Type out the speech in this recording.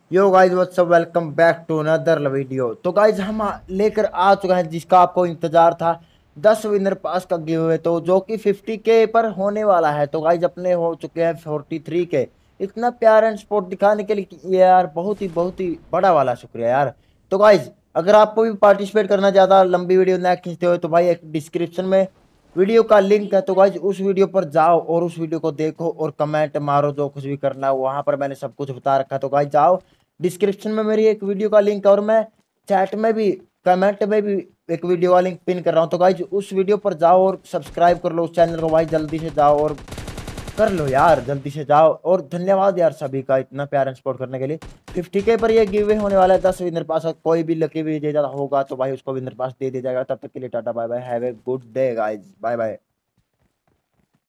Yo guys what's up, welcome back to another video. तो guys हम लेकर आ चुके हैं जिसका आपको इंतजार था, 10 विनर पास का गिव अवे, तो जो कि 50K पर होने वाला है। तो गाइस अपने हो चुके हैं 43K। इतना प्यार एंड सपोर्ट दिखाने के लिए यार बहुत ही बड़ा वाला शुक्रिया यार। तो गाइस अगर आपको भी पार्टिसिपेट करना, ज़्यादा लंबी वीडियो ना खींचते हो, तो भाई एक डिस्क्रिप्शन में वीडियो का लिंक है। तो गाइज उस वीडियो पर जाओ और उस वीडियो को देखो और कमेंट मारो, जो कुछ भी करना है वहां पर मैंने सब कुछ बता रखा है। तो गाइज जाओ, डिस्क्रिप्शन में मेरी एक वीडियो का लिंक है और मैं चैट में भी, कमेंट में भी एक वीडियो का लिंक पिन कर रहा हूँ। तो गाइज उस वीडियो पर जाओ और सब्सक्राइब कर लो उस चैनल को। भाई जल्दी से जाओ और कर लो यार, जल्दी से जाओ। और धन्यवाद यार सभी का इतना प्यार एंड सपोर्ट करने के लिए। 50K पर ये गिव अवे होने वाला है, 10 विनर पास। कोई भी लकी विजेता होगा तो भाई उसको विनर पास दे दिया जाएगा। तब तक के लिए tata bye bye, have a good day guys, bye bye.